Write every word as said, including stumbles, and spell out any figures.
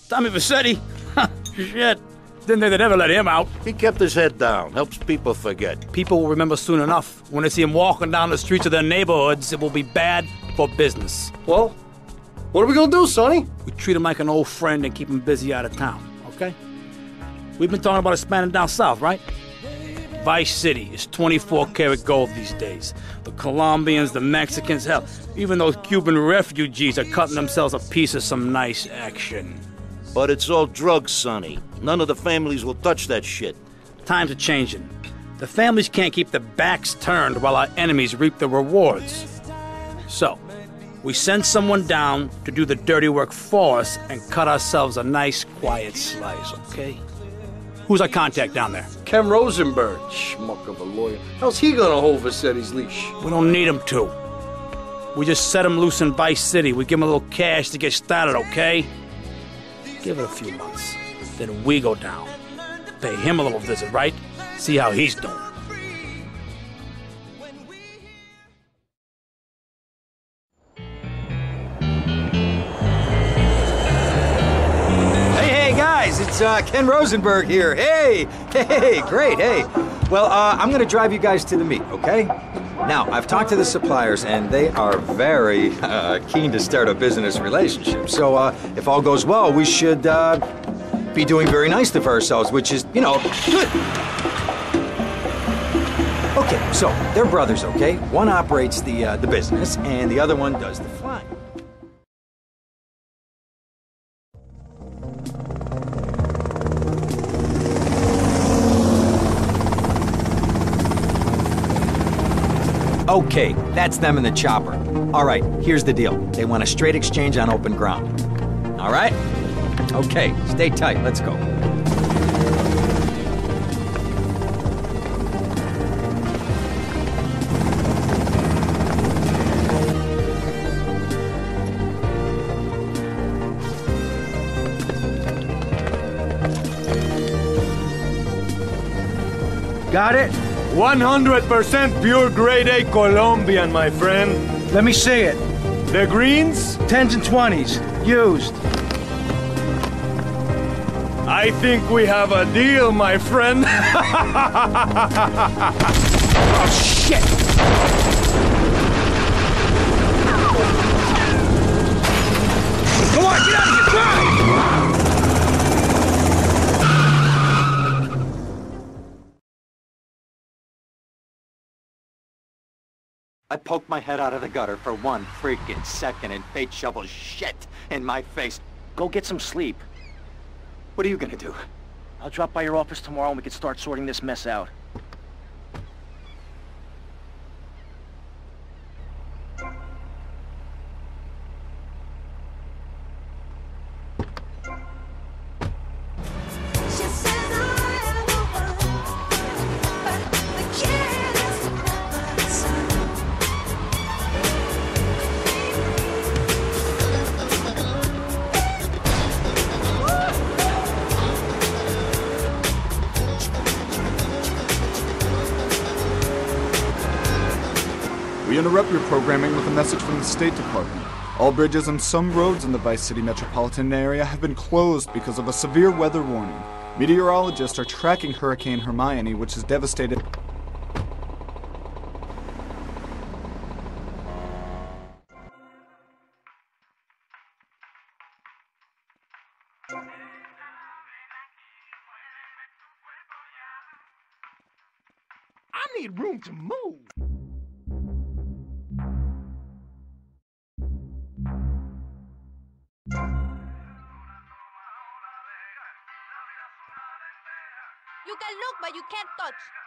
Tommy Vercetti? Shit. Didn't think they'd ever let him out. He kept his head down. Helps people forget. People will remember soon enough. When they see him walking down the streets of their neighborhoods, it will be bad for business. Well, what are we gonna do, Sonny? We treat him like an old friend and keep him busy out of town, okay? We've been talking about expanding down south, right? Vice City is twenty-four karat gold these days. The Colombians, the Mexicans, hell, even those Cuban refugees are cutting themselves a piece of some nice action. But it's all drugs, Sonny. None of the families will touch that shit. Times are changing. The families can't keep their backs turned while our enemies reap the rewards. So, we send someone down to do the dirty work for us and cut ourselves a nice, quiet slice, okay? Who's our contact down there? Ken Rosenberg, schmuck of a lawyer. How's he gonna hold Vercetti's leash? We don't need him to. We just set him loose in Vice City. We give him a little cash to get started, okay? Give it a few months. Then we go down. Pay him a little visit, right? See how he's doing. Hey, hey, guys, it's uh, Ken Rosenberg here. Hey, hey, great, hey. Well, uh, I'm gonna drive you guys to the meet, okay? Now, I've talked to the suppliers, and they are very uh, keen to start a business relationship. So, uh, if all goes well, we should uh, be doing very nicely for ourselves, which is, you know, good. Okay, so they're brothers, okay? One operates the uh, the business, and the other one does the flying. Okay, that's them in the chopper. All right, here's the deal. They want a straight exchange on open ground. All right? Okay, stay tight. Let's go. Got it? one hundred percent pure grade A Colombian, my friend. Let me see it. The greens? Tens and twenties. Used. I think we have a deal, my friend. Oh, shit! Come on, get out of here! Drive! I poked my head out of the gutter for one freaking second and fate shovels shit in my face. Go get some sleep. What are you gonna do? I'll drop by your office tomorrow and we can start sorting this mess out. We interrupt your programming with a message from the State Department. All bridges and some roads in the Vice City metropolitan area have been closed because of a severe weather warning. Meteorologists are tracking Hurricane Hermione, which has devastated... I need room to move. You can look, but you can't touch.